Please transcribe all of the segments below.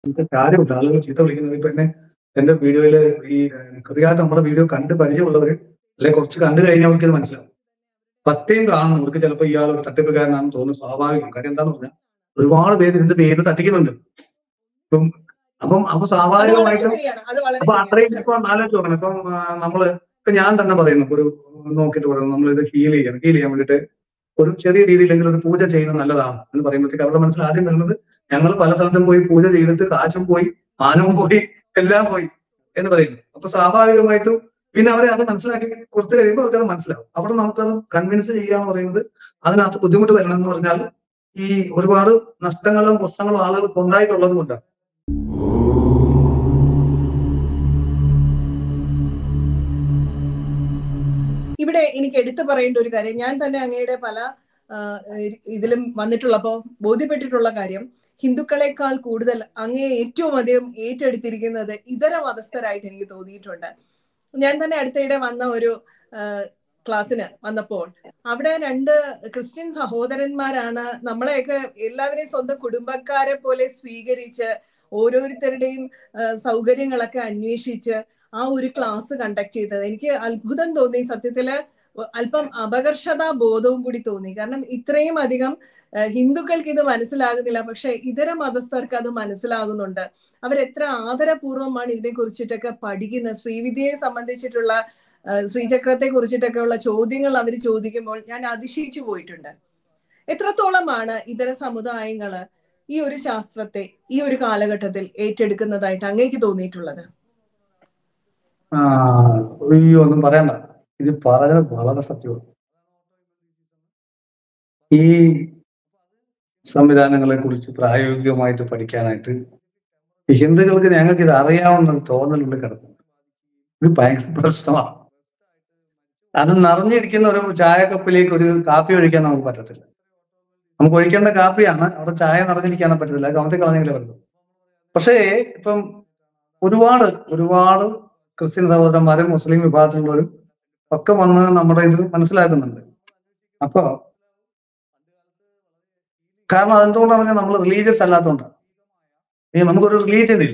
നമുക്ക് കാര്യമുണ്ട്. ആളുകൾ ചീത്ത വിളിക്കുന്നത് ഇപ്പൊ എന്റെ വീഡിയോയില് ഈ കൃത്യമായിട്ട് നമ്മുടെ വീഡിയോ കണ്ട് പരിചയമുള്ളവര് അല്ലെങ്കിൽ കുറച്ച് കണ്ടു കഴിഞ്ഞാൽ അവർക്ക് ഇത് മനസ്സിലാവും. ഫസ്റ്റ് ടൈം കാണുന്നവർക്ക് ചിലപ്പോൾ ഇയാൾ ഒരു തട്ടിപ്പുകാരനാണെന്ന് തോന്നുന്നു, സ്വാഭാവികം. കാര്യം എന്താന്ന് പറഞ്ഞാൽ ഒരുപാട് പേര് ഇതിന്റെ പേര് തട്ടിക്കുന്നുണ്ട്. ഇപ്പം അപ്പൊ അത് വളരെ സ്വാഭാവികമായിട്ടും ശരിയാണ്. അത് വളരെ അപ്പൊ അത്രയും ശരിയാണ്. ഇപ്പൊ ആലോചിച്ച് നോക്കണം. ഇപ്പം നമ്മള് ഇപ്പൊ ഞാൻ തന്നെ പറയുന്നു, ഒരു നോക്കിയിട്ട് പറയുന്നു, നമ്മളിത് ഹീൽ ചെയ്യാൻ വേണ്ടിയിട്ട് ഒരു ചെറിയ രീതിയിലെങ്കിലും ഒരു പൂജ ചെയ്യുന്നത് നല്ലതാണ് എന്ന് പറയുമ്പോഴത്തേക്ക് അവരുടെ മനസ്സിൽ ആദ്യം വരുന്നത് ഞങ്ങൾ പല സ്ഥലത്തും പോയി പൂജ ചെയ്തിട്ട് കാശും പോയി, മാനവും പോയി, എല്ലാം പോയി എന്ന് പറയുന്നു. അപ്പൊ സ്വാഭാവികമായിട്ടും പിന്നെ അവരെ അത് മനസ്സിലാക്കി കൊടുത്തു കഴിയുമ്പോൾ അവർക്കത് മനസ്സിലാവും. അവിടെ നമുക്കത് കൺവിൻസ് ചെയ്യുക എന്ന് പറയുന്നത് അതിനകത്ത് ബുദ്ധിമുട്ട് വരണം എന്ന് പറഞ്ഞാൽ ഈ ഒരുപാട് നഷ്ടങ്ങളും പ്രശ്നങ്ങളും ആളുകൾക്ക് ഉണ്ടായിട്ടുള്ളത് കൊണ്ടാണ്. ഇവിടെ എനിക്ക് എടുത്തു പറയേണ്ട ഒരു കാര്യം, ഞാൻ തന്നെ അങ്ങയുടെ പല ഇതിലും വന്നിട്ടുള്ളപ്പോ ബോധ്യപ്പെട്ടിട്ടുള്ള കാര്യം, ഹിന്ദുക്കളെക്കാൾ കൂടുതൽ അങ്ങയെ ഏറ്റവും അധികം ഏറ്റെടുത്തിരിക്കുന്നത് ഇതര മതസ്ഥരായിട്ട് എനിക്ക് തോന്നിയിട്ടുണ്ട്. ഞാൻ തന്നെ അടുത്തിടെ വന്ന ഒരു ക്ലാസ്സിന് വന്നപ്പോൾ അവിടെ 2 ക്രിസ്ത്യൻ സഹോദരന്മാരാണ് നമ്മളെയൊക്കെ എല്ലാവരെയും സ്വന്തം കുടുംബക്കാരെ പോലെ സ്വീകരിച്ച് ഓരോരുത്തരുടെയും സൗകര്യങ്ങളൊക്കെ അന്വേഷിച്ച് ആ ഒരു ക്ലാസ് കണ്ടക്ട് ചെയ്തത്. എനിക്ക് അത്ഭുതം തോന്നി. സത്യത്തില് അല്പം അപകർഷതാ ബോധവും കൂടി തോന്നി. കാരണം ഇത്രയും അധികം ഹിന്ദുക്കൾക്ക് ഇത് മനസ്സിലാകുന്നില്ല, പക്ഷെ ഇതര മതസ്ഥർക്ക് അത് മനസ്സിലാകുന്നുണ്ട്. അവരെത്ര ആദരപൂർവ്വമാണ് ഇതിനെ കുറിച്ചിട്ടൊക്കെ പഠിക്കുന്നത്. ശ്രീവിദ്യയെ സംബന്ധിച്ചിട്ടുള്ള ശ്രീചക്രത്തെ കുറിച്ചിട്ടൊക്കെ ഉള്ള ചോദ്യങ്ങൾ അവർ ചോദിക്കുമ്പോൾ ഞാൻ അതിശയിച്ചു പോയിട്ടുണ്ട്. എത്രത്തോളമാണ് ഇതര സമുദായങ്ങള് ഈ ഒരു ശാസ്ത്രത്തെ ഈ ഒരു കാലഘട്ടത്തിൽ ഏറ്റെടുക്കുന്നതായിട്ട് അങ്ങേക്ക് തോന്നിയിട്ടുള്ളത്? ഒന്നും പറയണ്ട, ഇത് പറഞ്ഞത് വളരെ സത്യമാണ്. ഈ സംവിധാനങ്ങളെ കുറിച്ച് പ്രായോഗികമായിട്ട് പഠിക്കാനായിട്ട് ഹിന്ദുക്കൾക്ക് ഞങ്ങൾക്ക് ഇത് അറിയാവുന്ന തോന്നലുണ്ട് കിടക്കുന്നു. ഇത് ഭയങ്കര പ്രശ്നമാണ്. അത് നിറഞ്ഞിരിക്കുന്ന ഒരു ചായക്കപ്പിലേക്ക് ഒരു കാപ്പി ഒഴിക്കാൻ നമുക്ക് പറ്റത്തില്ല. നമുക്ക് ഒഴിക്കേണ്ട കാപ്പിയാണ്, അവിടെ ചായ നിറഞ്ഞിരിക്കാനും പറ്റത്തില്ല, കമത്തി കളഞ്ഞെങ്കിലേ പറ്റത്തുള്ളൂ. പക്ഷേ ഇപ്പം ഒരുപാട് ക്രിസ്ത്യൻ സഹോദരന്മാരും മുസ്ലിം വിഭാഗത്തിലുള്ളവരും ഒക്കെ വന്ന് നമ്മുടെ ഇത് മനസ്സിലാക്കുന്നുണ്ട്. അപ്പൊ കാരണം അതെന്തുകൊണ്ടാണ് നമ്മൾ റിലീജിയസ് അല്ലാത്തതുകൊണ്ടാണ്. നമുക്കൊരു റിലീജിയൻ ഇല്ല.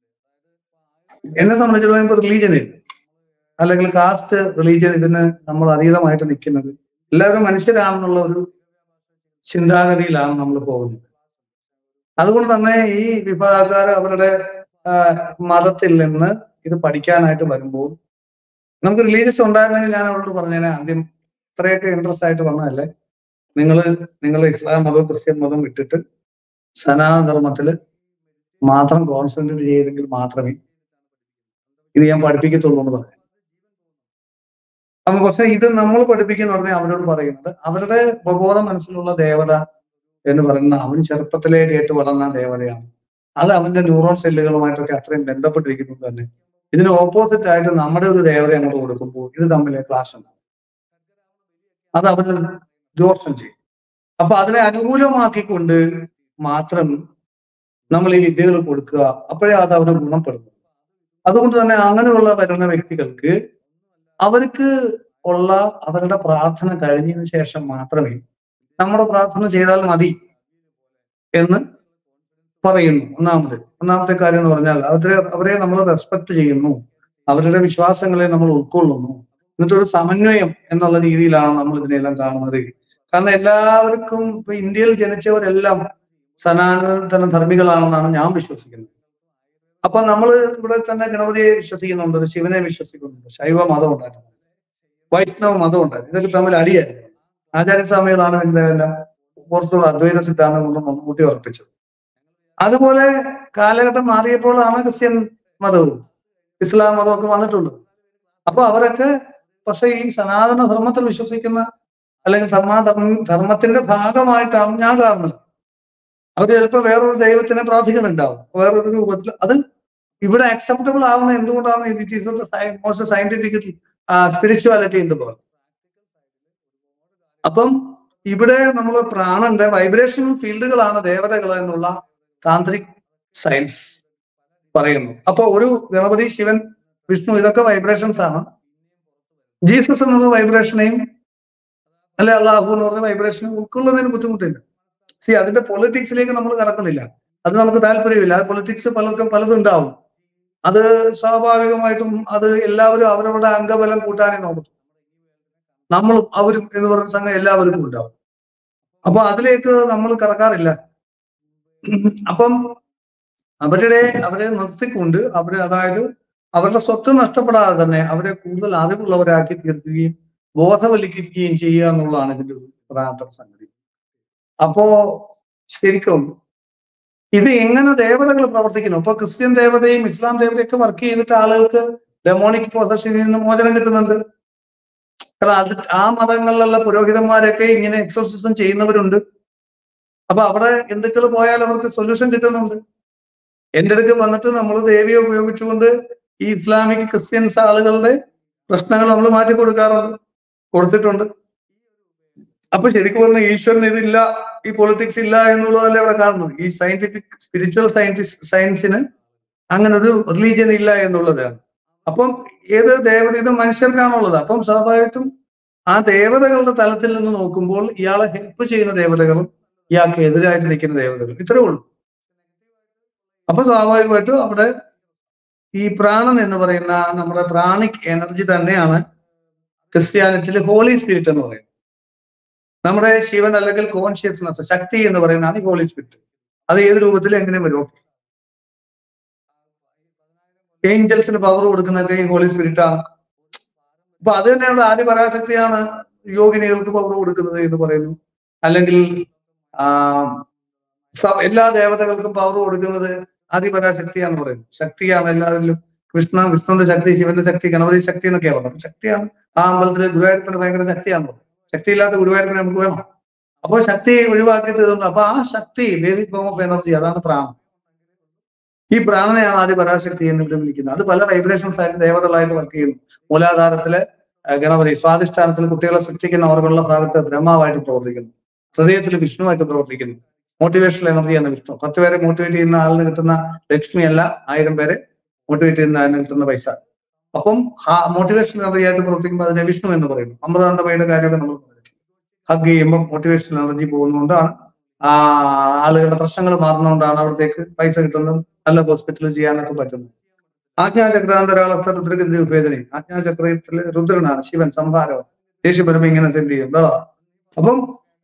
എന്നെ സംബന്ധിച്ചിടത്തോളം റിലീജിയൻ ഇല്ല, അല്ലെങ്കിൽ കാസ്റ്റ് റിലീജിയൻ ഇതിന് നമ്മൾ അതീതമായിട്ട് നിൽക്കുന്നത്. എല്ലാവരും മനുഷ്യരാണെന്നുള്ള ഒരു ചിന്താഗതിയിലാണ് നമ്മൾ പോകുന്നത്. അതുകൊണ്ട് തന്നെ ഈ വിഭാഗക്കാർ അവരുടെ മതത്തിൽ നിന്ന് ഇത് പഠിക്കാനായിട്ട് വരുമ്പോൾ നമുക്ക് റിലീജിയസ് ഉണ്ടായിരുന്നെങ്കിൽ ഞാൻ അവരോട് പറഞ്ഞേനെ, ആദ്യം ഇത്രയൊക്കെ ഇൻട്രസ്റ്റ് ആയിട്ട് വന്നതല്ലേ, നിങ്ങൾ ഇസ്ലാം മതവും ക്രിസ്ത്യൻ മതവും വിട്ടിട്ട് സനാതനധർമ്മത്തിൽ മാത്രം കോൺസെൻട്രേറ്റ് ചെയ്തെങ്കിൽ മാത്രമേ ഇത് ഞാൻ പഠിപ്പിക്കത്തുള്ളൂ എന്ന് പറയാം. അപ്പൊ പക്ഷെ ഇത് നമ്മൾ പഠിപ്പിക്കുന്ന പറഞ്ഞാൽ അവരോട് പറയുന്നത് അവരുടെ പ്രബോധ മനസ്സിലുള്ള ദേവത എന്ന് പറയുന്ന അവൻ ചെറുപ്പത്തിലേ കേട്ട് വളർന്ന ദേവതയാണ്. അത് അവന്റെ ന്യൂറോൺ സെല്ലുകളുമായിട്ടൊക്കെ അത്രയും ബന്ധപ്പെട്ടിരിക്കുന്നത് തന്നെ. ഇതിന് ഓപ്പോസിറ്റ് ആയിട്ട് നമ്മുടെ ഒരു ദേവത അങ്ങോട്ട് കൊടുക്കുമ്പോൾ ഇത് തമ്മിൽ ക്ലാഷ് ഉണ്ടാവും, അത് അവന് ദോഷം ചെയ്യും. അപ്പൊ അതിനെ അനുകൂലമാക്കിക്കൊണ്ട് മാത്രം നമ്മൾ ഈ വിദ്യകൾ കൊടുക്കുക, അപ്പോഴേ അത് അവന് ഗുണപ്പെടുന്നു. അതുകൊണ്ട് തന്നെ അങ്ങനെയുള്ള വരുന്ന വ്യക്തികൾക്ക് അവർക്ക് ഉള്ള അവരുടെ പ്രാർത്ഥന കഴിഞ്ഞതിന് ശേഷം മാത്രമേ നമ്മുടെ പ്രാർത്ഥന ചെയ്താൽ മതി എന്ന് പറയുന്നു. ഒന്നാമത്തെ കാര്യം എന്ന് പറഞ്ഞാൽ അവരെ നമ്മൾ റെസ്പെക്ട് ചെയ്യുന്നു, അവരുടെ വിശ്വാസങ്ങളെ നമ്മൾ ഉൾക്കൊള്ളുന്നു. എന്നിട്ടൊരു സമന്വയം എന്നുള്ള രീതിയിലാണ് നമ്മൾ ഇതിനെല്ലാം കാണുന്നത്. കാരണം എല്ലാവർക്കും ഇപ്പൊ ഇന്ത്യയിൽ ജനിച്ചവരെല്ലാം സനാതന ധർമ്മികളാണെന്നാണ് ഞാൻ വിശ്വസിക്കുന്നത്. അപ്പൊ നമ്മൾ ഇവിടെ തന്നെ ഗണപതിയെ വിശ്വസിക്കുന്നുണ്ട്, ശിവനെ വിശ്വസിക്കുന്നുണ്ട്, ശൈവ മതം ഉണ്ടായിരുന്നു, വൈഷ്ണവ മതം ഉണ്ടായിരുന്നു. ഇതൊക്കെ തമ്മിൽ അടിയായിരുന്നു. ആചാര്യസ്വാമികളാണ് ഇതിനെല്ലാം പുറത്തുള്ള അദ്വൈത സിദ്ധാന്തം കൊണ്ട് ഊട്ടി ഉറപ്പിച്ചത്. അതുപോലെ കാലഘട്ടം മാറിയപ്പോഴാണ് ക്രിസ്ത്യൻ മതവും ഇസ്ലാം മതവും ഒക്കെ വന്നിട്ടുള്ളത്. അപ്പൊ അവരൊക്കെ പക്ഷെ ഈ സനാതന ധർമ്മത്തിൽ വിശ്വസിക്കുന്ന അല്ലെങ്കിൽ ധർമ്മത്തിന്റെ ഭാഗമായിട്ടാണ് ഞാൻ കാണുന്നത്. അവർ ചിലപ്പോൾ വേറൊരു ദൈവത്തിനെ പ്രാർത്ഥിക്കുന്നുണ്ടാവും, വേറൊരു രൂപത്തിൽ. അത് ഇവിടെ അക്സെപ്റ്റബിൾ ആവുന്ന എന്തുകൊണ്ടാണ്? It is most scientific spirituality എന്ന് പറയുന്നത്. അപ്പം ഇവിടെ നമ്മൾ പ്രാണന്റെ വൈബ്രേഷൻ ഫീൽഡുകളാണ് ദേവതകൾ എന്നുള്ള താന്ത്രിക് സയൻസ് പറയുന്നു. അപ്പൊ ഒരു ഗണപതി, ശിവൻ, വിഷ്ണു ഇതൊക്കെ വൈബ്രേഷൻസ് ആണ്. ജീസസ് എന്നത് വൈബ്രേഷനെയും അല്ലെ അള്ളാഹു എന്ന് പറഞ്ഞ വൈബ്രേഷനും ഉൾക്കൊള്ളുന്നതിന് ബുദ്ധിമുട്ടില്ല. അതിന്റെ പൊളിറ്റിക്സിലേക്ക് നമ്മൾ കടക്കുന്നില്ല. അത് നമുക്ക് താല്പര്യമില്ല. പൊളിറ്റിക്സ് പലർക്കും പലതും ഉണ്ടാവും. അത് സ്വാഭാവികമായിട്ടും അത് എല്ലാവരും അവരവരുടെ അംഗബലം കൂട്ടാനേ നോക്കും. നമ്മളും അവരും എന്ന് പറയുന്ന സംഘം എല്ലാവർക്കും ഉണ്ടാവും. അപ്പൊ അതിലേക്ക് നമ്മൾ കടക്കാറില്ല. അപ്പം അവരെ നിർത്തിക്കൊണ്ട് അതായത് അവരുടെ സ്വത്ത് നഷ്ടപ്പെടാതെ തന്നെ അവരെ കൂടുതൽ അറിവുള്ളവരാക്കി തീർക്കുകയും ബോധവൽക്കരിക്കുകയും ചെയ്യുക എന്നുള്ളതാണ് ഇതിന്റെ ഒരു പ്രധാനപ്പെട്ട സംഗതി. അപ്പോ ശരിക്കും ഇത് എങ്ങനെ ദേവതകൾ പ്രവർത്തിക്കുന്നു? ഇപ്പൊ ക്രിസ്ത്യൻ ദേവതയും ഇസ്ലാം ദേവതയും ഒക്കെ വർക്ക് ചെയ്തിട്ട് ആളുകൾക്ക് ഡെമോണിക് പൊസഷനിൽ നിന്ന് മോചനം കിട്ടുന്നുണ്ട്. കാരണം അത് ആ മതങ്ങളിലുള്ള പുരോഹിതന്മാരൊക്കെ ഇങ്ങനെ എക്സോർസിസം ചെയ്യുന്നവരുണ്ട്. അപ്പൊ അവിടെ ഹിന്ദുക്കൾ പോയാൽ അവർക്ക് സൊല്യൂഷൻ കിട്ടുന്നുണ്ട്. എന്റെ അടുക്ക് വന്നിട്ട് നമ്മൾ ദേവിയെ ഉപയോഗിച്ചുകൊണ്ട് ഈ ഇസ്ലാമിക് ക്രിസ്ത്യൻസ് ആളുകളുടെ പ്രശ്നങ്ങൾ നമ്മൾ മാറ്റി കൊടുത്തിട്ടുണ്ട്. അപ്പൊ ശരിക്കും പറഞ്ഞ ഈശ്വരൻ ഇതില്ല, ഈ പൊളിറ്റിക്സ് ഇല്ല എന്നുള്ളതല്ലേ അവിടെ കാണുന്നു. ഈ സയന്റിഫിക് സ്പിരിച്വൽ സയൻസിന് അങ്ങനെ ഒരു റിലീജിയൻ ഇല്ല എന്നുള്ളതാണ്. അപ്പം ഏത് ദേവത ഇത് മനുഷ്യർക്കാണുള്ളത്. അപ്പം സ്വാഭാവികമായിട്ടും ആ ദേവതകളുടെ തലത്തിൽ നിന്ന് നോക്കുമ്പോൾ ഇയാളെ ഹെൽപ്പ് ചെയ്യുന്ന ദേവതകളും ഇയാൾക്ക് എതിരായിട്ട് നിൽക്കുന്ന ദേവതകളും ഇത്രേ ഉള്ളൂ. അപ്പൊ സ്വാഭാവികമായിട്ടും അവിടെ ഈ പ്രാണൻ എന്ന് പറയുന്ന നമ്മുടെ പ്രാണിക് എനർജി തന്നെയാണ് ക്രിസ്ത്യാനിറ്റിയിൽ ഹോളി സ്പിരിറ്റ് എന്ന് പറയുന്നത്. നമ്മുടെ ശിവൻ അല്ലെങ്കിൽ കോൺഷ്യസ്നസ് ശക്തി എന്ന് പറയുന്നതാണ് ഈ ഹോളി സ്പിരിറ്റ്. അത് ഏത് രൂപത്തിൽ എങ്ങനെ വരും? ഓക്കെ, ഏഞ്ചൽസിന് പവർ കൊടുക്കുന്നതൊക്കെ ഈ ഹോളി സ്പിരിറ്റ് ആണ്. അപ്പൊ അത് തന്നെയാണ് ആദ്യ പരാശക്തിയാണ് യോഗിനികൾക്ക് പവർ കൊടുക്കുന്നത് എന്ന് പറയുന്നു. അല്ലെങ്കിൽ എല്ലാ ദേവതകൾക്കും പവർ കൊടുക്കുന്നത് ആദിപരാശക്തിയാണെന്ന് പറയുന്നു. ശക്തിയാണ് എല്ലാവരിലും. വിഷ്ണുവിന്റെ ശക്തി, ശിവന്റെ ശക്തി, ഗണപതി ശക്തി എന്നൊക്കെയാണ് പറയുന്നത്. ശക്തിയാണ്. ആ അമ്പലത്തില് ഗുരുവായൂരപ്പന് ഭയങ്കര ശക്തിയാണ്. ശക്തിയില്ലാത്ത ഗുരുവായൂരപ്പനെ നമുക്ക് വേണം. അപ്പോൾ ശക്തി ഒഴിവാക്കിയിട്ട് ഇതൊന്നും. അപ്പൊ ആ ശക്തി ബേസിക് ഫോം ഓഫ് എനർജി, അതാണ് പ്രാണൻ. ഈ പ്രാണനെയാണ് ആദിപരാശക്തി എന്ന് ഇവിടെ വിളിക്കുന്നത്. അത് പല വൈബ്രേഷൻസ് ആയിട്ട് ദേവതകളായിട്ട് വർക്ക് ചെയ്യുന്നു. മൂലാധാരത്തിലെ ഗണപതി, സ്വാധിഷ്ഠാനത്തിൽ കുട്ടികളെ സൃഷ്ടിക്കുന്ന ഓർമ്മയുള്ള ഭാഗത്ത് ബ്രഹ്മാവായിട്ട് പ്രവർത്തിക്കുന്നു. ഹൃദയത്തിൽ വിഷ്ണുവായിട്ട് പ്രവർത്തിക്കുന്നു. മോട്ടിവേഷണൽ എനർജിയാണ് വിഷ്ണു. 10 പേരെ മോട്ടിവേറ്റ് ചെയ്യുന്ന ആളിന് കിട്ടുന്ന ലക്ഷ്മിയല്ല 1000 പേരെ മോട്ടിവേറ്റ് ചെയ്യുന്ന ആളിന് കിട്ടുന്ന പൈസ. അപ്പം മോട്ടിവേഷണൽ എനർജി ആയിട്ട് പ്രവർത്തിക്കുമ്പോൾ അതിനെ വിഷ്ണു എന്ന് പറയുന്നു. അമൃതാനന്ദമയുടെ കാര്യമൊക്കെ നമ്മൾ ഹഗ് ചെയ്യുമ്പോൾ മോട്ടിവേഷണൽ എനർജി പോകുന്നതുകൊണ്ടാണ് ആളുകളുടെ പ്രശ്നങ്ങൾ മാറുന്നതുകൊണ്ടാണ് അവിടത്തേക്ക് പൈസ കിട്ടുന്നതും നല്ല ഹോസ്പിറ്റലിൽ ചെയ്യാനൊക്കെ പറ്റുന്നത്. ആജ്ഞാചക്രാന്തരാളസേതന ആജ്ഞാചക്രത്തില് രുദ്രനാണ് ശിവൻ, സംഹാരമാണ്. ദേഷ്യപ്പെടുമ്പോ ഇങ്ങനെ സെൻഡ് ചെയ്യും. അപ്പം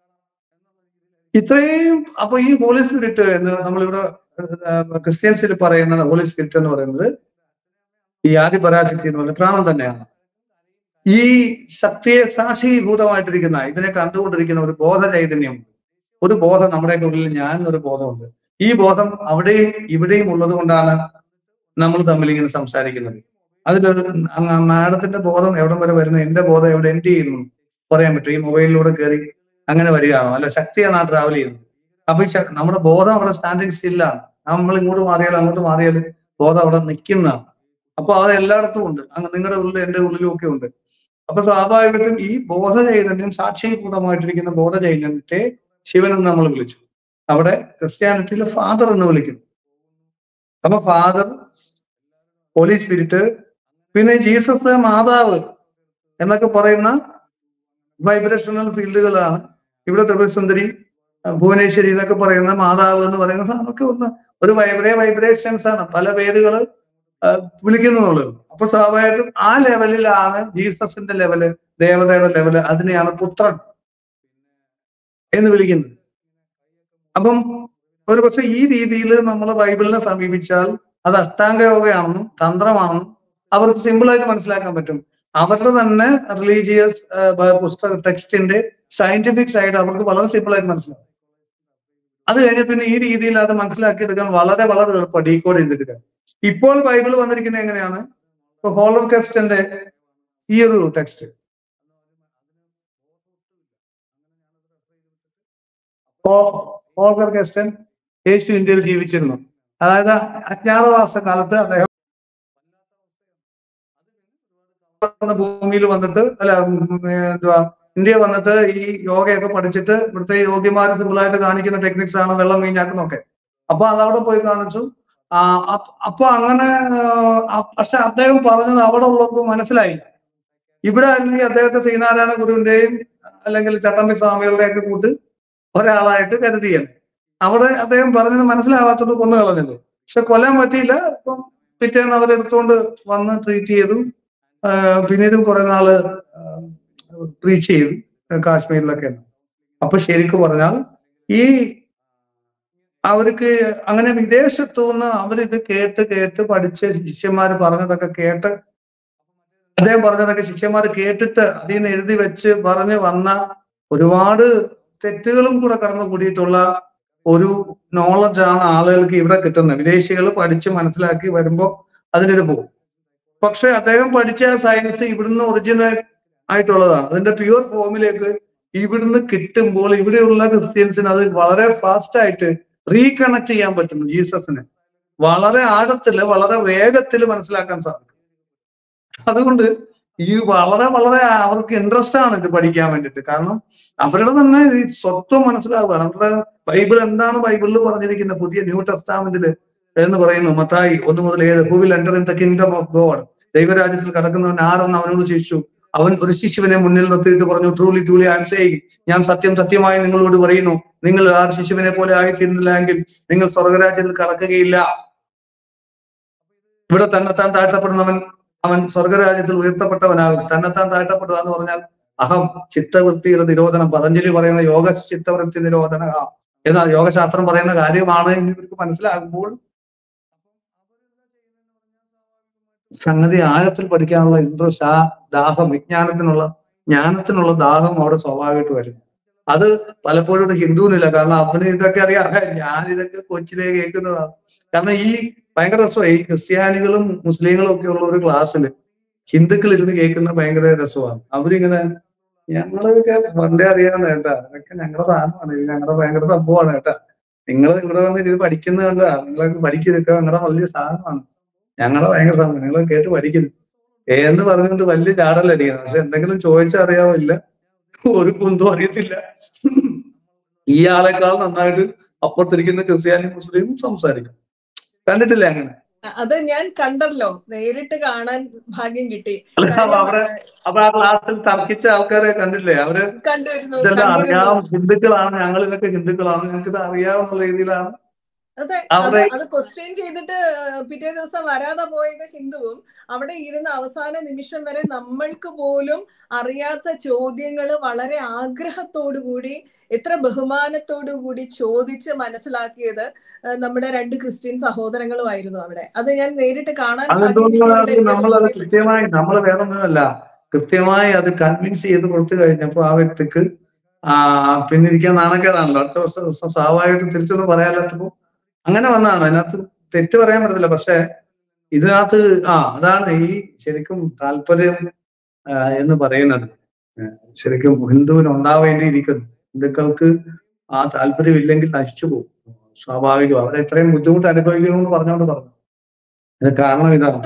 ഇത്രയും അപ്പൊ ഈ ഹോളി സ്പിരിറ്റ് എന്ന് നമ്മളിവിടെ ക്രിസ്ത്യൻസിൽ പറയുന്ന ഹോളി സ്പിരിറ്റ് എന്ന് പറയുന്നത് ഈ ആദിപരാശക്തി എന്ന് പറയുന്നത് പ്രാണൻ തന്നെയാണ്. ഈ ശക്തിയെ സാക്ഷീഭൂതമായിട്ടിരിക്കുന്ന, ഇതിനെ കണ്ടുകൊണ്ടിരിക്കുന്ന ഒരു ബോധ ചൈതന്യം, ഒരു ബോധം നമ്മുടെ ഉള്ളിൽ ഞാൻ ഒരു ബോധമുണ്ട്. ഈ ബോധം അവിടെയും ഇവിടെയും ഉള്ളത് കൊണ്ടാണ് നമ്മൾ തമ്മിൽ ഇങ്ങനെ സംസാരിക്കുന്നത്. അതിലൊരു മാഡത്തിന്റെ ബോധം എവിടം വരെ വരുന്നു, എന്റെ ബോധം എവിടെ എൻഡ് ചെയ്യുന്നു പറയാൻ പറ്റും. ഈ മൊബൈലിലൂടെ കയറി അങ്ങനെ വരികയാണോ? അല്ല, ശക്തിയാണ് ആ ട്രാവൽ ചെയ്യുന്നത്. അപ്പൊ ഈ നമ്മുടെ ബോധം അവിടെ സ്റ്റാൻഡിങ് സ്റ്റില്ലാണ്. നമ്മൾ ഇങ്ങോട്ട് മാറിയാലും അങ്ങോട്ട് മാറിയാലും ബോധം അവിടെ നിൽക്കുന്നതാണ്. അപ്പൊ അത് എല്ലായിടത്തും ഉണ്ട്. അങ്ങനെ നിങ്ങളുടെ ഉള്ളിൽ എന്റെ ഉള്ളിലും ഒക്കെ ഉണ്ട്. അപ്പൊ സ്വാഭാവികമായിട്ടും ഈ ബോധ ചൈതന്യം, സാക്ഷിഭൂതമായിട്ടിരിക്കുന്ന ബോധ ചൈതന്യത്തെ ശിവൻ എന്ന് നമ്മൾ വിളിച്ചു. അവിടെ ക്രിസ്ത്യാനിറ്റിയിലെ ഫാദർ എന്ന് വിളിക്കുന്നു. അപ്പൊ ഫാദർ, ഹോളി സ്പിരിറ്റ്, പിന്നെ ജീസസ്, മാതാവ് എന്നൊക്കെ പറയുന്ന വൈബ്രേഷണൽ ഫീൽഡുകളാണ്. ഇവിടെ ത്രിപുരസുന്ദരി, ഭുവനേശ്വരി എന്നൊക്കെ പറയുന്ന മാതാവ് എന്ന് പറയുന്ന സാധനമൊക്കെ ഒരു വൈബ്രേഷൻസ് ആണ്. പല പേരുകൾ വിളിക്കുന്നുള്ളൂ. അപ്പൊ സ്വാഭാവികമായിട്ടും ആ ലെവലിലാണ് ജീസസിന്റെ ലെവല്, ദേവതയുടെ ലെവല്. അതിനെയാണ് പുത്രൻ എന്ന് വിളിക്കുന്നത്. അപ്പം ഒരു പക്ഷെ ഈ രീതിയിൽ നമ്മൾ ബൈബിളിനെ സമീപിച്ചാൽ അത് അഷ്ടാംഗ യോഗയാണെന്നും തന്ത്രമാണെന്നും അവർക്ക് സിമ്പിളായിട്ട് മനസ്സിലാക്കാൻ പറ്റും. അവരുടെ തന്നെ റിലീജിയസ് പുസ്തക ടെക്സ്റ്റിന്റെ സയന്റിഫിക് സൈഡ് അവർക്ക് വളരെ സിമ്പിളായിട്ട് മനസ്സിലാവും. അത് കഴിഞ്ഞ് പിന്നെ ഈ രീതിയിൽ അത് മനസ്സിലാക്കിയെടുക്കാൻ വളരെ വളരെ എളുപ്പം ഡീകോഡ് ചെയ്തെടുക്കാൻ. ഇപ്പോൾ ബൈബിൾ വന്നിരിക്കുന്നത് എങ്ങനെയാണ്? ഇപ്പൊ ഹോളർ കെസ്റ്റന്റെ ഈ ഒരു ടെക്സ്റ്റ്, ഹോൾഗർ കെസ്റ്റൻ യേശു ഇന്ത്യയിൽ ജീവിച്ചിരുന്നു. അതായത് അജ്ഞാതവാസ കാലത്ത് അദ്ദേഹം ഭൂമിയിൽ വന്നിട്ട്, അല്ല ഇന്ത്യ വന്നിട്ട് ഈ യോഗയൊക്കെ പഠിച്ചിട്ട് ഇവിടുത്തെ യോഗിമാര് സിമ്പിളായിട്ട് കാണിക്കുന്ന ടെക്നിക്സ് ആണ് വെള്ളം വീഞ്ഞാക്കുന്നൊക്കെ. അപ്പൊ അതവിടെ പോയി കാണിച്ചു. അപ്പൊ അങ്ങനെ പക്ഷെ അദ്ദേഹം പറഞ്ഞത് അവിടെ ഉള്ളവർക്ക് മനസ്സിലായി. ഇവിടെ അല്ലെങ്കിൽ അദ്ദേഹത്തെ ശ്രീനാരായണ ഗുരുവിന്റെയും അല്ലെങ്കിൽ ചട്ടമ്പി സ്വാമികളുടെയൊക്കെ കൂട്ട് ഒരാളായിട്ട് കരുതിയാണ്. അവിടെ അദ്ദേഹം പറഞ്ഞത് മനസ്സിലാവാത്തത് കൊന്നു കളഞ്ഞത്. പക്ഷെ കൊല്ലാൻ പറ്റിയില്ല. ഇപ്പം പിറ്റേന്ന് അവരെടുത്തോണ്ട് വന്ന് ട്രീറ്റ് ചെയ്തു. പിന്നീടും കുറെ നാള് പ്രീച്ച് ചെയ്തു കാശ്മീരിലൊക്കെ. അപ്പൊ ശരിക്കും പറഞ്ഞാൽ ഈ അവർക്ക് അങ്ങനെ വിദേശത്തു നിന്ന് അവരിത് കേട്ട് കേട്ട് പഠിച്ച് ശിഷ്യന്മാർ പറഞ്ഞതൊക്കെ കേട്ട്, അദ്ദേഹം പറഞ്ഞതൊക്കെ ശിഷ്യന്മാർ കേട്ടിട്ട് അതിൽ നിന്ന് എഴുതി വെച്ച് പറഞ്ഞ് വന്ന ഒരുപാട് തെറ്റുകളും കൂടെ കടന്നു കൂടിയിട്ടുള്ള ഒരു നോളജാണ് ആളുകൾക്ക് ഇവിടെ കിട്ടുന്നത്. വിദേശികൾ പഠിച്ച് മനസ്സിലാക്കി വരുമ്പോൾ അതിനൊരു പോകും. പക്ഷെ അദ്ദേഹം പഠിച്ച സയൻസ് ഇവിടുന്ന് ഒറിജിനൽ ആയിട്ടുള്ളതാണ്. അതിന്റെ പ്യുവർ ഫോമിലേക്ക് ഇവിടുന്ന് കിട്ടുമ്പോൾ ഇവിടെയുള്ള ക്രിസ്ത്യൻസിന് അത് വളരെ ഫാസ്റ്റ് ആയിട്ട് റീകണക്ട് ചെയ്യാൻ പറ്റുന്നു. ജീസസിനെ വളരെ ആഴത്തില് വളരെ വേഗത്തിൽ മനസ്സിലാക്കാൻ സാധിക്കും. അതുകൊണ്ട് ഈ വളരെ വളരെ അവർക്ക് ഇൻട്രസ്റ്റ് ആണ് ഇത് പഠിക്കാൻ വേണ്ടിയിട്ട്. കാരണം അവരുടെ തന്നെ ഈ സ്വത്വം മനസ്സിലാവുകയാണ്. അവരുടെ ബൈബിൾ എന്താണ് ബൈബിളിൽ പറഞ്ഞിരിക്കുന്നത്, പുതിയ ന്യൂ ടെസ്റ്റാമെന്റില് എന്ന് പറയുന്നു മത്തായി 1-7, who will enter in the kingdom of God, ദൈവരാജ്യത്തിൽ കടക്കുന്നവൻ ആരെന്ന് അവനോട് ചോദിച്ചു. അവൻ ഒരു ശിശുവിനെ മുന്നിൽ നിർത്തിയിട്ട് പറഞ്ഞു, truly truly I am saying, ഞാൻ സത്യം സത്യമായി നിങ്ങളോട് പറയുന്നു, നിങ്ങൾ ആ ശിശുവിനെ പോലെ ആയിത്തീരുന്നില്ല എങ്കിൽ നിങ്ങൾ സ്വർഗരാജ്യത്തിൽ കടക്കുകയില്ല. ഇവിടെ തന്നെത്താൻ താഴ്ത്തപ്പെടുന്നവൻ അവൻ സ്വർഗരാജ്യത്തിൽ ഉയർത്തപ്പെട്ടവനാകും. തന്നെത്താൻ താഴ്ത്തപ്പെടുക എന്ന് പറഞ്ഞാൽ അഹം ചിത്തവൃത്തിയുടെ നിരോധനം. പതഞ്ജലി പറയുന്ന യോഗ ചിത്തവൃത്തി നിരോധന, എന്നാൽ യോഗശാസ്ത്രം പറയുന്ന കാര്യമാണ് എന്ന് ഇവർക്ക് മനസ്സിലാകുമ്പോൾ സംഗതി ആഴത്തിൽ പഠിക്കാനുള്ള ഇൻട്രസ്റ്റ്, ആ ദാഹം, ജ്ഞാനത്തിനുള്ള ദാഹം അവിടെ സ്വാഭാവികമായിട്ട് വരും. അത് പലപ്പോഴും ഒരു ഹിന്ദുവിനില്ല. കാരണം അവന് ഇതൊക്കെ അറിയാം, ഞാൻ ഇതൊക്കെ കൊച്ചിലേ കേൾക്കുന്നതാണ്. കാരണം ഈ ഭയങ്കര രസമാണ്. ഈ ക്രിസ്ത്യാനികളും മുസ്ലിങ്ങളും ഒക്കെ ഉള്ള ഒരു ക്ലാസ്സിൽ ഹിന്ദുക്കൾ ഇരുന്ന് കേൾക്കുന്ന ഭയങ്കര രസമാണ്. അവരിങ്ങനെ ഞങ്ങളൊക്കെ പണ്ടേ അറിയാവുന്ന കേട്ടാ, അതൊക്കെ ഞങ്ങളുടെ സാധനമാണ്, ഇത് ഞങ്ങളുടെ ഭയങ്കര സംഭവമാണ് കേട്ടാ, നിങ്ങൾ ഇവിടെ വന്ന് ഇത് പഠിക്കുന്നത് കണ്ടാ, നിങ്ങളൊക്കെ പഠിക്കുന്നതൊക്കെ ഞങ്ങളുടെ വലിയ സാധനമാണ്, ഞങ്ങളുടെ ഭയങ്കര സാധനം, നിങ്ങൾ കേട്ട് പഠിക്കുന്നു എന്ന് പറഞ്ഞുകൊണ്ട് വലിയ ചാടലടിക്കണം. പക്ഷെ എന്തെങ്കിലും ചോദിച്ചറിയാവില്ല, ഒരു കുന്തം അറിയത്തില്ല. ഈ ആളെക്കാൾ നന്നായിട്ട് അപ്പുറത്തിരിക്കുന്ന ക്രിസ്ത്യാനി മുസ്ലിമും സംസാരിക്കും. കണ്ടിട്ടില്ല അങ്ങനെ? അത് ഞാൻ കണ്ടല്ലോ, നേരിട്ട് കാണാൻ ഭാഗ്യം കിട്ടി. അപ്പൊ ആ ക്ലാസ്സിൽ തർക്കിച്ച ആൾക്കാരെ കണ്ടില്ലേ? അവര് ഇതെല്ലാം അറിയാം, ഹിന്ദുക്കളാണ് ഞങ്ങൾ, ഇതൊക്കെ ഹിന്ദുക്കളാണ്, ഞങ്ങൾക്ക് ഇത് അറിയാവുന്ന രീതിയിലാണ്. അതെ, അത് ക്വസ്റ്റ്യൻ ചെയ്തിട്ട് പിറ്റേ ദിവസം വരാതെ പോയത് ഹിന്ദുവും അവിടെ ഇരുന്ന അവസാന നിമിഷം വരെ നമ്മൾക്ക് പോലും അറിയാത്ത ചോദ്യങ്ങൾ വളരെ ആഗ്രഹത്തോടുകൂടി, എത്ര ബഹുമാനത്തോടുകൂടി ചോദിച്ച് മനസ്സിലാക്കിയത് നമ്മുടെ 2 ക്രിസ്ത്യൻ സഹോദരങ്ങളുമായിരുന്നു അവിടെ. അത് ഞാൻ നേരിട്ട് കാണാൻ നമ്മളത് കൃത്യമായി, നമ്മൾ വേറൊന്നുമല്ല, കൃത്യമായി അത് കൺവിൻസ് ചെയ്ത് കൊടുത്തു കഴിഞ്ഞപ്പോ ആ വ്യക്തിക്ക് പിന്നിരിക്കാൻ നാണക്കേടാണല്ലോ. അടുത്ത ദിവസം സ്വാഭാവികമായിട്ടും തിരിച്ചൊന്നും പറയാത്തപ്പോ അങ്ങനെ വന്നതാണ്. അതിനകത്ത് തെറ്റ് പറയാൻ പറ്റത്തില്ല. പക്ഷെ ഇതിനകത്ത് അതാണ് ഈ ശരിക്കും താല്പര്യം എന്ന് പറയുന്നത്. ശരിക്കും ഹിന്ദുവിന് ഉണ്ടാവേണ്ടിയിരിക്കുന്നു. ഹിന്ദുക്കൾക്ക് ആ താല്പര്യം ഇല്ലെങ്കിൽ നശിച്ചു പോകും. സ്വാഭാവികം. അവരെ ഇത്രയും ബുദ്ധിമുട്ട് അനുഭവിക്കണമെന്ന് പറഞ്ഞുകൊണ്ട് പറഞ്ഞു. അതിന് കാരണം ഇതാണ്.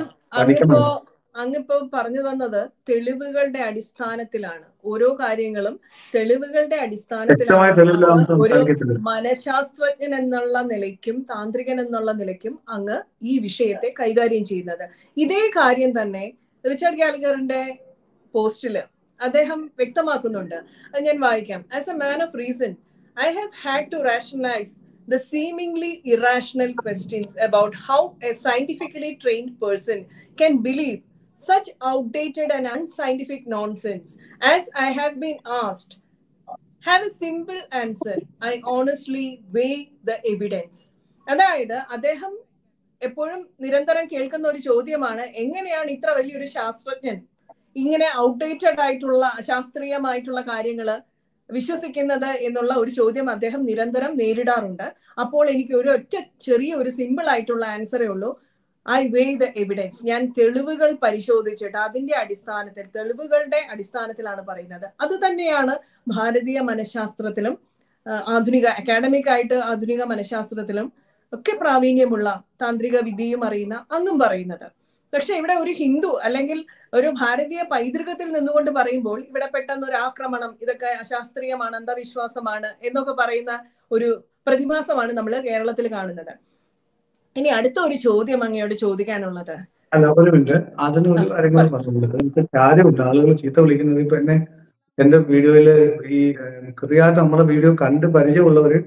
അങ്ങിപ്പോ പറഞ്ഞു തന്നത് തെളിവുകളുടെ അടിസ്ഥാനത്തിലാണ്. ഓരോ കാര്യങ്ങളും തെളിവുകളുടെ അടിസ്ഥാനത്തിലാണ് ഒരു മനഃശാസ്ത്രജ്ഞൻ എന്നുള്ള നിലയ്ക്കും താന്ത്രികൻ എന്നുള്ള നിലയ്ക്കും അങ്ങ് ഈ വിഷയത്തെ കൈകാര്യം ചെയ്യുന്നത്. ഇതേ കാര്യം തന്നെ റിച്ചാർഡ് ഗാലഗറിന്റെ പോസ്റ്റില് അദ്ദേഹം വ്യക്തമാക്കുന്നുണ്ട്. അത് ഞാൻ വായിക്കാം. As a man of reason, I have had to rationalize the seemingly irrational questions about how a scientifically trained person can believe such outdated and unscientific nonsense. As I have been asked, have a simple answer. I honestly weigh the evidence. അതായത് അദ്ദേഹം എപ്പോഴും നിരന്തരം കേൾക്കുന്ന ഒരു ചോദ്യമാണ്, എങ്ങനെയാണ് ഇത്ര വലിയൊരു ശാസ്ത്രജ്ഞൻ ഇങ്ങനെ ഔട്ട്ഡേറ്റഡ് ആയിട്ടുള്ള ശാസ്ത്രീയമായിട്ടുള്ള കാര്യങ്ങള് വിശ്വസിക്കുന്നത് എന്നുള്ള ഒരു ചോദ്യം അദ്ദേഹം നിരന്തരം നേരിടാറുണ്ട്. അപ്പോൾ എനിക്ക് ചെറിയ സിമ്പിൾ ആയിട്ടുള്ള ആൻസറേ ഉള്ളൂ, ഐ വെയ് ദ എവിഡൻസ്. ഞാൻ തെളിവുകൾ പരിശോധിച്ചിട്ട് അതിന്റെ അടിസ്ഥാനത്തിൽ, തെളിവുകളുടെ അടിസ്ഥാനത്തിലാണ് പറയുന്നത്. അത് തന്നെയാണ് ഭാരതീയ മനഃശാസ്ത്രത്തിലും ആധുനിക അക്കാഡമിക് ആയിട്ട് ആധുനിക മനഃശാസ്ത്രത്തിലും ഒക്കെ പ്രാവീണ്യമുള്ള താന്ത്രിക വിദ്യയും അറിയുന്ന അങ്ങും പറയുന്നത്. പക്ഷെ ഇവിടെ ഒരു ഹിന്ദു അല്ലെങ്കിൽ ഒരു ഭാരതീയ പൈതൃകത്തിൽ നിന്നുകൊണ്ട് പറയുമ്പോൾ ഇവിടെ പെട്ടെന്ന് ഒരു ആക്രമണം, ഇതൊക്കെ അശാസ്ത്രീയമാണ്, അന്ധവിശ്വാസമാണ് എന്നൊക്കെ പറയുന്ന ഒരു പ്രതിഭാസമാണ് നമ്മൾ കേരളത്തിൽ കാണുന്നത്. ഇനി അടുത്ത ഒരു ചോദ്യം അങ്ങയോട് ചോദിക്കാനുള്ളത്. അല്ല, ഒരു മിനിറ്റ്, അതിനൊരു കാര്യങ്ങൾ പറഞ്ഞിട്ടുണ്ട്. കാര്യമുണ്ട്, ആളുകൾ ചീത്ത വിളിക്കുന്നത്. ഇപ്പൊ എന്റെ വീഡിയോയില് ഈ കൃത്യമായിട്ട് നമ്മുടെ വീഡിയോ കണ്ട് പരിചയമുള്ളവര്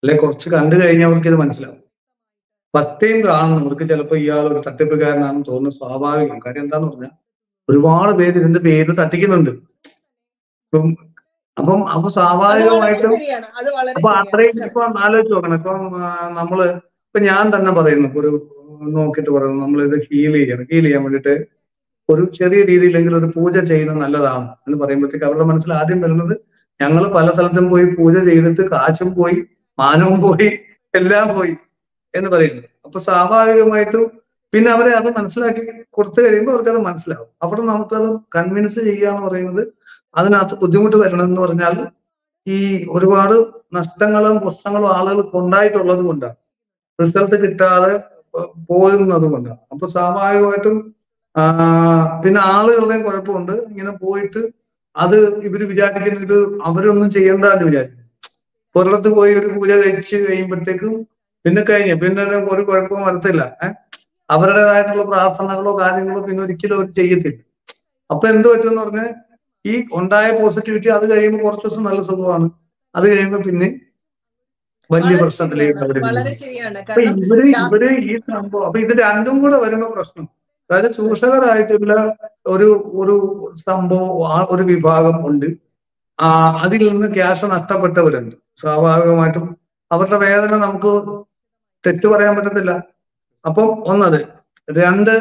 അല്ലെ കുറച്ച് കണ്ടു കഴിഞ്ഞാൽ അവർക്ക് ഇത് മനസ്സിലാവും. ഫസ്റ്റ് ടൈം കാണുന്നവർക്ക് ചിലപ്പോൾ ഇയാൾ ഒരു തട്ടിപ്പുകാരനാണെന്ന് തോന്നുന്നത് സ്വാഭാവികം. കാര്യം എന്താന്ന് പറഞ്ഞാൽ ഒരുപാട് പേര് ഇതിന്റെ പേര് തട്ടിക്കുന്നുണ്ട്. ഇപ്പം അപ്പൊ സ്വാഭാവികമായിട്ടും അപ്പൊ അത്രയും ഇപ്പൊ ആലോചിച്ച് നോക്കണം. ഇപ്പം നമ്മള് ഇപ്പൊ ഞാൻ തന്നെ പറയുന്നു, ഒരു നോക്കിയിട്ട് പറയുന്നു, നമ്മളിത് ഹീൽ ചെയ്യാൻ വേണ്ടിയിട്ട് ഒരു ചെറിയ രീതിയിലെങ്കിലും ഒരു പൂജ ചെയ്യുന്നത് നല്ലതാണ് എന്ന് പറയുമ്പോഴത്തേക്ക് അവരുടെ മനസ്സിൽ ആദ്യം വരുന്നത് ഞങ്ങൾ പല സ്ഥലത്തും പോയി പൂജ ചെയ്തിട്ട് കാശും പോയി, മാനവും പോയി, എല്ലാം പോയി എന്ന് പറയുന്നു. അപ്പൊ സ്വാഭാവികമായിട്ടും പിന്നെ അവരെ അത് മനസ്സിലാക്കി കൊടുത്തു കഴിയുമ്പോൾ അവർക്കത് മനസ്സിലാവും. അവിടെ നമുക്കത് കൺവിൻസ് ചെയ്യുക എന്ന് പറയുന്നത് അതിനകത്ത് ബുദ്ധിമുട്ട് വരണമെന്ന് പറഞ്ഞാൽ ഈ ഒരുപാട് നഷ്ടങ്ങളും പ്രശ്നങ്ങളും ആളുകൾക്ക് ഉണ്ടായിട്ടുള്ളത് കൊണ്ടാണ്, റിസൾട്ട് കിട്ടാതെ പോകുന്നത് കൊണ്ടാണ്. അപ്പൊ സ്വാഭാവികമായിട്ടും പിന്നെ ആളുകളുടെയും കുഴപ്പമുണ്ട്. ഇങ്ങനെ പോയിട്ട് അത് ഇവര് വിചാരിക്കുന്നത് അവരൊന്നും ചെയ്യണ്ടെന്ന് വിചാരിക്കും. ഒരിടത്ത് പോയി ഒരു പൂജ കഴിച്ച് കഴിയുമ്പോഴത്തേക്കും പിന്നെ ഒരു കുഴപ്പവും വരത്തില്ല. അവരുടേതായിട്ടുള്ള പ്രാർത്ഥനകളോ കാര്യങ്ങളോ പിന്നെ ഒരിക്കലും അവർ ചെയ്യത്തില്ല. അപ്പൊ എന്ത് പറ്റുമെന്ന് പറഞ്ഞാൽ ഈ ഉണ്ടായ പോസിറ്റിവിറ്റി അത് കഴിയുമ്പോൾ കുറച്ച് ദിവസം നല്ല സുഖമാണ്, അത് കഴിയുമ്പോൾ പിന്നെ വലിയ പ്രശ്നത്തിലേക്ക് അവര് അപ്പൊ ഇവര് ഈ സംഭവം അപ്പൊ ഇത് രണ്ടും കൂടെ വരുന്ന പ്രശ്നം. അതായത് ചൂഷകരായിട്ടുള്ള ഒരു സംഭവം ഒരു വിഭാഗം ഉണ്ട്. അതിൽ നിന്ന് ക്യാഷ് നഷ്ടപ്പെട്ടവരുണ്ട്. സ്വാഭാവികമായിട്ടും അവരുടെ വേദന നമുക്ക് തെറ്റു പറയാൻ പറ്റത്തില്ല. അപ്പം ഒന്നത്. രണ്ട്,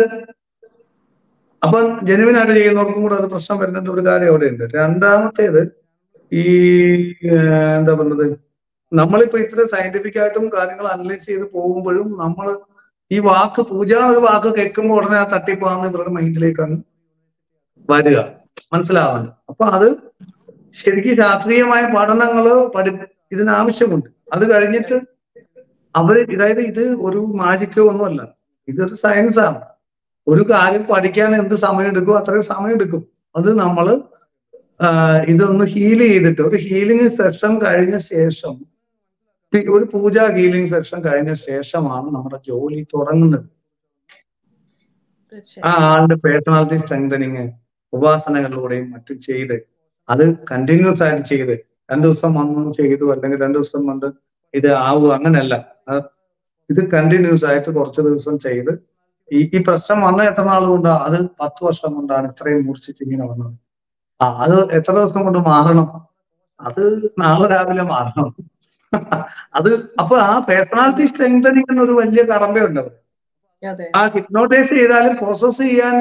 അപ്പം ജെനുവിനായിട്ട് ചെയ്യുന്നവർക്കും കൂടെ അത് പ്രശ്നം വരുന്നുണ്ട്. ഒരു കാര്യം അവിടെയുണ്ട്. രണ്ടാമത്തേത് ഈ എന്താ പറയുന്നത്, നമ്മളിപ്പോ ഇത്ര സയന്റിഫിക് ആയിട്ടും കാര്യങ്ങൾ അനലൈസ് ചെയ്ത് പോകുമ്പോഴും നമ്മൾ ഈ വാക്ക് പൂജ ഒരു വാക്ക് കേൾക്കുമ്പോൾ ഉടനെ ആ തട്ടിപ്പാന്ന് ഇവരുടെ മൈൻഡിലേക്കാണ് വരിക, മനസ്സിലാവുന്നത്. അപ്പൊ അത് ശരിക്കും ശാസ്ത്രീയമായ പഠനങ്ങള് ഇതിനാവശ്യമുണ്ട്. അത് കഴിഞ്ഞിട്ട് അതായത് ഇത് ഒരു മാജിക്കോ ഒന്നുമല്ല, ഇതൊരു സയൻസാണ്. ഒരു കാര്യം പഠിക്കാൻ എന്ത് സമയം എടുക്കും അത്രയും സമയം എടുക്കും. അത് നമ്മള് ഇതൊന്ന് ഹീൽ ചെയ്തിട്ട് ഒരു ഹീലിംഗ് സെഷൻ കഴിഞ്ഞ ശേഷം, ഒരു പൂജ ഹീലിംഗ് സെഷൻ കഴിഞ്ഞ ശേഷമാണ് നമ്മുടെ ജോലി തുടങ്ങുന്നത്. ആ ആളുടെ പേഴ്സണാലിറ്റി സ്ട്രെങ്തനിങ് ഉപാസനകളിലൂടെയും മറ്റും ചെയ്ത് അത് കണ്ടിന്യൂസ് ആയിട്ട് ചെയ്ത് 2 ദിവസം വന്നു ചെയ്തു അല്ലെങ്കിൽ 2 ദിവസം കൊണ്ട് ഇത് ആവുക, അങ്ങനെയല്ല. ഇത് കണ്ടിന്യൂസ് ആയിട്ട് കുറച്ച് ദിവസം ചെയ്ത് ഈ പ്രശ്നം വന്ന എത്ര നാൾ കൊണ്ടാണ്? അത് 10 വർഷം കൊണ്ടാണ് ഇത്രയും മൂർച്ഛിച്ച് ഇങ്ങനെ വന്നത്. അത് എത്ര ദിവസം കൊണ്ട് മാറണം? അത് നാളെ രാവിലെ മാറണം. അത് അപ്പൊ ആ പേഴ്സണാലിറ്റി സ്ട്രെങ്തനിങ്ങിന് ഒരു വലിയ കറമ്പയുണ്ട്. ആ ഹിപ്നോട്ടൈസ് ചെയ്താലും പ്രോസസ് ചെയ്യാൻ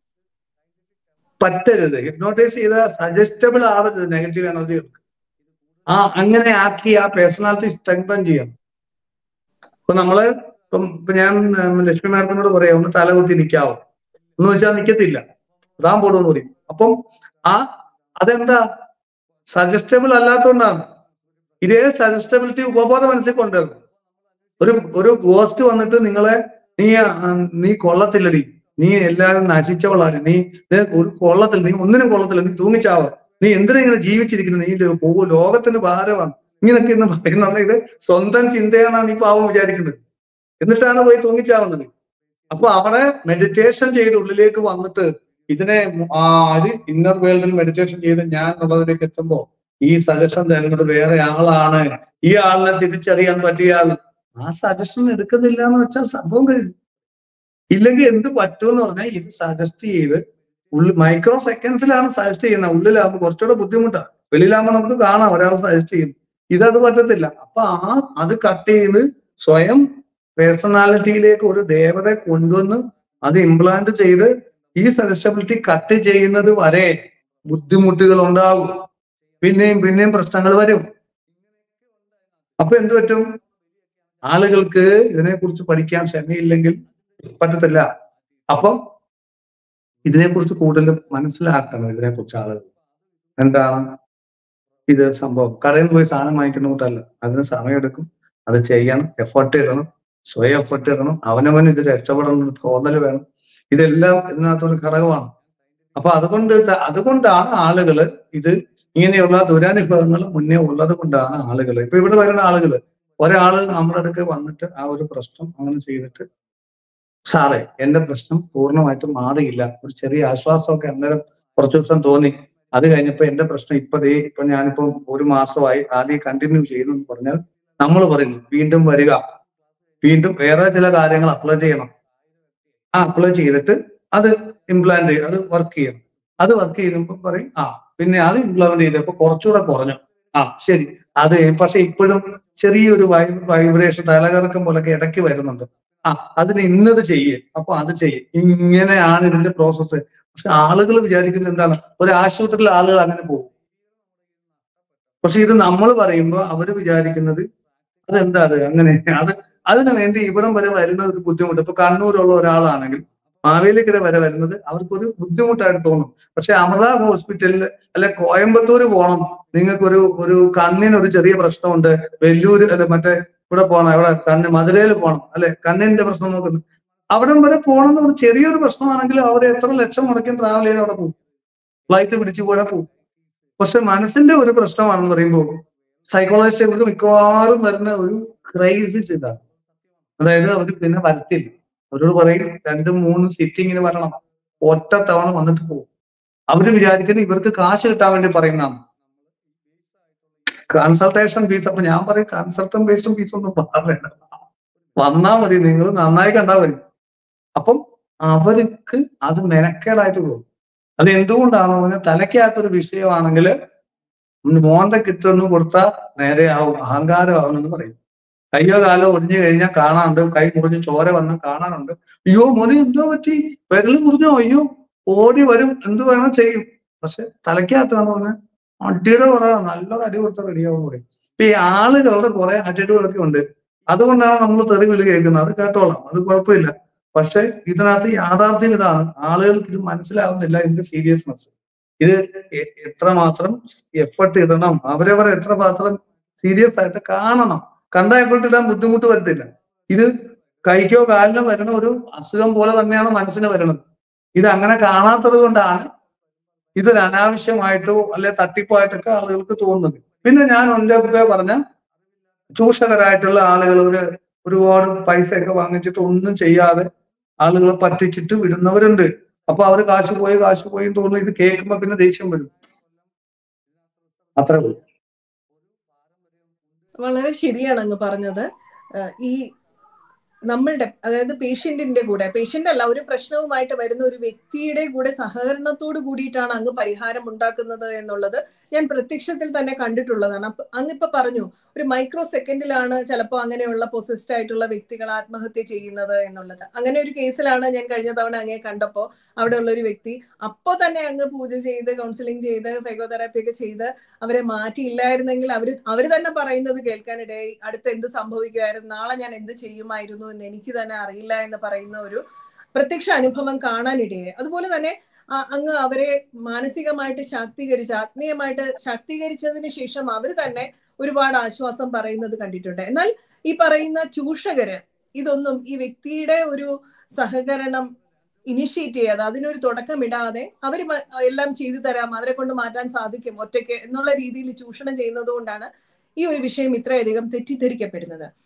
പറ്റരുത്. ഹിപ്നോട്ടൈസ് ചെയ്താൽ സജസ്റ്റബിൾ ആവരുത് നെഗറ്റീവ് എനർജികൾക്ക്. അങ്ങനെ ആക്കി ആ പേഴ്സണാലിറ്റി സ്ട്രെങ്തൻ ചെയ്യണം. ഇപ്പൊ നമ്മള് ഇപ്പൊ ഞാൻ ലക്ഷ്മി മാഡത്തിനോട് പറയാം, ഒന്ന് തലകുത്തി നിൽക്കാവോ എന്ന് വെച്ചാൽ നിൽക്കത്തില്ല, താൻ പോടുമെന്ന് പറയും. അപ്പം അതെന്താ? സജസ്റ്റബിൾ അല്ലാത്തതുകൊണ്ടാണ്. ഇതേ സജസ്റ്റബിലിറ്റി ഉപബോധ മനസ്സിൽ കൊണ്ടുവരണം. ഒരു ഗോസ്റ്റ് വന്നിട്ട് നിങ്ങളെ നീ കൊള്ളത്തില്ലടി, നീ എല്ലാവരും നശിച്ചവളാണ്, നീ ഒരു കൊള്ളത്തില്ല, നീ ഒന്നിനും കൊള്ളത്തില്ല, നീ തൂങ്ങിച്ചാവ, നീ എന്തിനാ ഇങ്ങനെ ജീവിച്ചിരിക്കുന്നത്, നീ ലോകത്തിന് ഭാരമാണ്, ഇങ്ങനൊക്കെ എന്ന് പറയുന്നത് ഇത് സ്വന്തം ചിന്തയാണെന്ന് ഈ പാവം വിചാരിക്കുന്നത്. എന്നിട്ടാണ് പോയി തൂങ്ങിച്ചാവുന്നത്. അപ്പൊ അവിടെ മെഡിറ്റേഷൻ ചെയ്ത് ഉള്ളിലേക്ക് വന്നിട്ട് ഇതിനെ ഇന്നർ വേൾഡിൽ മെഡിറ്റേഷൻ ചെയ്ത് ഞാൻ ഉള്ളതിലേക്ക് എത്തുമ്പോ ഈ സജഷൻ തരുന്നത് വേറെ ആളാണ്, ഈ ആളിനെ തിരിച്ചറിയാൻ പറ്റിയാൽ ആ സജഷൻ എടുക്കുന്നില്ല എന്ന് വെച്ചാൽ സംഭവം കഴിഞ്ഞു. ഇല്ലെങ്കിൽ എന്ത് പറ്റുമെന്ന് പറഞ്ഞാൽ ഇത് സജസ്റ്റ് ചെയ്ത് മൈക്രോ സെക്കൻഡ്സിലാണ് സജസ്റ്റ് ചെയ്യുന്നത്. ഉള്ളിലാകുമ്പോൾ കുറച്ചുകൂടെ ബുദ്ധിമുട്ടാണ്. വെളിയിലാകുമ്പോൾ നമുക്ക് കാണാം ഒരാൾ സജസ്റ്റ് ചെയ്യും. ഇതത് പറ്റത്തില്ല. അപ്പൊ അത് കട്ട് ചെയ്ത് സ്വയം പേഴ്സണാലിറ്റിയിലേക്ക് ഒരു ദേവതയെ കൊണ്ടുവന്ന് അത് ഇംപ്ലാന്റ് ചെയ്ത് ഈ സജസ്റ്റബിലിറ്റി കട്ട് ചെയ്യുന്നത് വരെ ബുദ്ധിമുട്ടുകൾ ഉണ്ടാകും. പിന്നെയും പ്രശ്നങ്ങൾ വരും. അപ്പൊ എന്ത് പറ്റും? ആളുകൾക്ക് ഇതിനെക്കുറിച്ച് പഠിക്കാൻ ക്ഷമയില്ലെങ്കിൽ പറ്റത്തില്ല. അപ്പം ഇതിനെക്കുറിച്ച് കൂടുതൽ മനസ്സിലാക്കണം. ഇതിനെക്കുറിച്ച് ആളുകൾ എന്താണ് ഇത് സംഭവം. കടയിൽ നിന്ന് പോയി സാധനം വാങ്ങിക്കുന്ന കൂട്ടല്ല, അതിന് സമയമെടുക്കും, അത് ചെയ്യണം, എഫർട്ട് ഇടണം, സ്വയം എഫർട്ട് ഇടണം, അവനവന് ഇത് രക്ഷപ്പെടണം, തോന്നൽ വേണം. ഇതെല്ലാം ഇതിനകത്തൊരു ഘടകമാണ്. അപ്പൊ അതുകൊണ്ടാണ് ആളുകൾ ഇത് ഇങ്ങനെയുള്ള ദുരനുഭവങ്ങൾ മുന്നേ ഉള്ളത് കൊണ്ടാണ് ആളുകൾ ഇപ്പൊ ഇവിടെ വരുന്ന ആളുകള് ഒരാള് നമ്മുടെ അടുക്ക് വന്നിട്ട് ആ ഒരു പ്രശ്നം അങ്ങനെ ചെയ്തിട്ട്, സാറേ എന്റെ പ്രശ്നം പൂർണ്ണമായിട്ടും മാറിയില്ല, ഒരു ചെറിയ ആശ്വാസമൊക്കെ അന്നേരം കുറച്ചു ദിവസം തോന്നി, അത് കഴിഞ്ഞപ്പോ എന്റെ പ്രശ്നം ഇപ്പൊ ഞാനിപ്പോ 1 മാസമായി ആദ്യം കണ്ടിന്യൂ ചെയ്യുന്നു പറഞ്ഞാൽ നമ്മൾ പറയുന്നു വീണ്ടും വരിക, വീണ്ടും വേറെ ചില കാര്യങ്ങൾ അപ്ലൈ ചെയ്യണം. ആ അപ്ലൈ ചെയ്തിട്ട് അത് ഇംപ്ലാന്റ് ചെയ്യണം, അത് വർക്ക് ചെയ്യണം. അത് വർക്ക് ചെയ്യുമ്പോൾ പറയും പിന്നെ അത് ഇംപ്ലിമെന്റ് ചെയ്തപ്പോ കുറച്ചുകൂടെ കുറഞ്ഞു. ശരി, അത് പക്ഷെ ഇപ്പോഴും ചെറിയൊരു വൈബ്രേഷൻ തലകറക്കം പോലൊക്കെ ഇടയ്ക്ക് വരുന്നുണ്ട്. അതിന് ഇന്നത് ചെയ്യേ, അപ്പൊ അത് ചെയ്യേ. ഇങ്ങനെയാണ് ഇതിന്റെ പ്രോസസ്സ്. പക്ഷെ ആളുകൾ വിചാരിക്കുന്നത് എന്താണ്, ഒരു ആശുപത്രിയിലെ ആളുകൾ അങ്ങനെ പോകും. പക്ഷെ ഇത് നമ്മൾ പറയുമ്പോൾ അവര് വിചാരിക്കുന്നത് അതെന്താ അങ്ങനെ. അതിനു വേണ്ടി ഇവിടം വരെ വരുന്ന ഒരു ബുദ്ധിമുട്ട്. ഇപ്പൊ കണ്ണൂരുള്ള ഒരാളാണെങ്കിൽ മാവേലിക്കര വരെ വരുന്നത് അവർക്കൊരു ബുദ്ധിമുട്ടായിട്ട് തോന്നും. പക്ഷെ അമൃത ഹോസ്പിറ്റലിൽ അല്ലെ കോയമ്പത്തൂര് പോകണം, നിങ്ങൾക്കൊരു ഒരു കണ്ണിനൊരു ചെറിയ പ്രശ്നമുണ്ട്, വെല്ലൂര് അല്ലെ മറ്റേ ഇവിടെ പോകണം, ഇവിടെ മധുരയിൽ പോകണം, അല്ലെ കണ്ണിന്റെ പ്രശ്നം നോക്കുന്നു, അവിടം വരെ പോകണമെന്ന് ഒരു ചെറിയൊരു പ്രശ്നമാണെങ്കിൽ അവർ എത്ര ലക്ഷം മുടക്കും ട്രാവൽ ചെയ്ത് അവിടെ പോകും, ഫ്ലൈറ്റ് പിടിച്ചു പോയാൽ പോകും. പക്ഷെ മനസ്സിന്റെ ഒരു പ്രശ്നമാണെന്ന് പറയുമ്പോൾ സൈക്കോളജിസ്റ്റുകൾക്ക് മിക്കവാറും വരുന്ന ഒരു ക്രൈസിസ് ഇതാണ്. അതായത് അവർ പിന്നെ വരത്തില്ല. അവരോട് പറയും 2-3 സിറ്റിങ്ങിന് വരണം, ഒറ്റ തവണ വന്നിട്ട് പോകും. അവര് വിചാരിക്കുന്നത് ഇവർക്ക് കാശ് കിട്ടാൻ വേണ്ടി പറയുന്നതാണ്. Consultation fees. അപ്പൊ ഞാൻ പറയും കൺസൾട്ടേഷൻ ഫീസ് ഒന്നും പറയണ്ട, വന്നാ മതി, നിങ്ങൾ നന്നായി കണ്ടാൽ മതി. അപ്പം അവർക്ക് അത് മെനക്കേടായിട്ട് പോകും. അത് എന്തുകൊണ്ടാണോ പറഞ്ഞാൽ തലയ്ക്കകത്തൊരു വിഷയമാണെങ്കിൽ മോന്ത കിട്ടുന്നു കൊടുത്താൽ നേരെ ആവും, അഹങ്കാരമാവണമെന്ന് പറയും. കയ്യോ കാലോ ഒടിഞ്ഞു കഴിഞ്ഞാൽ കാണാനുണ്ട്, കൈ മുറിഞ്ഞ് ചോര വന്നാൽ കാണാനുണ്ട്. അയ്യോ മോനെ എന്തോ പറ്റി, വിരല് മുറിഞ്ഞോ, അയ്യോ ഓടി വരും, എന്ത് വേണം ചെയ്യും. പക്ഷെ തലയ്ക്കകത്താന്ന് പറഞ്ഞാൽ അടിയുടെ കുറവാണ്, നല്ലൊരു അടി കൊടുത്താൽ റെഡിയാവും പറയും. ഇപ്പൊ ഈ ആളുകളുടെ കുറെ ആറ്റിറ്റ്യൂഡൊക്കെ ഉണ്ട്. അതുകൊണ്ടാണ് നമ്മൾ തെറി വിളി കേൾക്കുന്നത്. അത് കേട്ടോളാം, അത് കുഴപ്പമില്ല. പക്ഷെ ഇതിനകത്ത് യാഥാർത്ഥ്യം ഇതാണ്, ആളുകൾക്ക് ഇത് മനസ്സിലാവുന്നില്ല ഇതിന്റെ സീരിയസ്നെസ്. ഇത് എത്രമാത്രം എഫർട്ട് ഇടണം, അവരവർ എത്രമാത്രം സീരിയസ് ആയിട്ട് കാണണം. കണ്ട എഫർട്ട് ഇടാൻ ബുദ്ധിമുട്ട് വരത്തില്ല. ഇത് കൈക്കോ കാലിനോ വരുന്ന ഒരു അസുഖം പോലെ തന്നെയാണ് മനസ്സിന് വരുന്നത്. ഇത് അങ്ങനെ കാണാത്തത് കൊണ്ടാണ് ഇതൊരു അനാവശ്യമായിട്ടോ അല്ലെ തട്ടിപ്പായിട്ടൊക്കെ ആളുകൾക്ക് തോന്നുന്നത്. പിന്നെ ഞാൻ ഒന്റെ പറഞ്ഞ ചൂഷകരായിട്ടുള്ള ആളുകൾ ഒരുപാട് പൈസയൊക്കെ വാങ്ങിച്ചിട്ട് ഒന്നും ചെയ്യാതെ ആളുകളെ പറ്റിച്ചിട്ട് വിടുന്നവരുണ്ട്. അപ്പൊ അവര് കാശ് പോയി തോന്നുന്നു. ഇത് കേൾക്കുമ്പോ പിന്നെ ദേഷ്യം വരും. അത്രേ ഉള്ളൂ. വളരെ ശരിയാണ് അങ്ങ് പറഞ്ഞത്. ഈ നമ്മളുടെ, അതായത് പേഷ്യന്റിന്റെ കൂടെ, പേഷ്യന്റ് അല്ല, ഒരു പ്രശ്നവുമായിട്ട് വരുന്ന ഒരു വ്യക്തിയുടെ കൂടെ സഹകരണത്തോട് കൂടിയിട്ടാണ് അങ്ങ് പരിഹാരം ഉണ്ടാക്കുന്നത് എന്നുള്ളത് ഞാൻ പ്രത്യക്ഷത്തിൽ തന്നെ കണ്ടിട്ടുള്ളതാണ്. അങ്ങിപ്പോ പറഞ്ഞു ഒരു മൈക്രോ സെക്കൻഡിലാണ് ചിലപ്പോൾ അങ്ങനെയുള്ള പൊസസ്ഡ് ആയിട്ടുള്ള വ്യക്തികൾ ആത്മഹത്യ ചെയ്യുന്നത് എന്നുള്ളത്. അങ്ങനെ ഒരു കേസിലാണ് ഞാൻ കഴിഞ്ഞ തവണ അങ്ങേ കണ്ടപ്പോ അവിടെ ഉള്ള ഒരു വ്യക്തി അപ്പോ തന്നെ അങ്ങ് പൂജ ചെയ്ത് കൗൺസിലിംഗ് ചെയ്ത് സൈക്കോതെറാപ്പി ഒക്കെ ചെയ്ത് അവരെ മാറ്റിയില്ലായിരുന്നെങ്കിൽ അവര് തന്നെ പറയുന്നത് കേൾക്കാനിടയായി, അടുത്ത് എന്ത് സംഭവിക്കുമായിരുന്നു, നാളെ ഞാൻ എന്ത് ചെയ്യുമായിരുന്നു എന്ന് എനിക്ക് തന്നെ അറിയില്ല എന്ന് പറയുന്ന ഒരു പ്രത്യക്ഷ അനുഭവം കാണാനിടയായി. അതുപോലെ തന്നെ അങ്ങ് അവരെ മാനസികമായിട്ട് ശാക്തീകരിച്ച്, ആത്മീയമായിട്ട് ശാക്തീകരിച്ചതിന് ശേഷം അവർ തന്നെ ഒരുപാട് ആശ്വാസം പറയുന്നത് കണ്ടിട്ടുണ്ട്. എന്നാൽ ഈ പറയുന്ന ചൂഷകര് ഇതൊന്നും ഈ വ്യക്തിയുടെ ഒരു സഹകരണം ഇനിഷ്യേറ്റ് ചെയ്യാതെ, അതിനൊരു തുടക്കമിടാതെ അവർ എല്ലാം ചെയ്തു തരാം, അവരെ കൊണ്ട് മാറ്റാൻ സാധിക്കും ഒറ്റയ്ക്ക് എന്നുള്ള രീതിയിൽ ചൂഷണം ചെയ്യുന്നത് കൊണ്ടാണ് ഈ ഒരു വിഷയം ഇത്രയധികം തെറ്റിദ്ധരിക്കപ്പെടുന്നത്.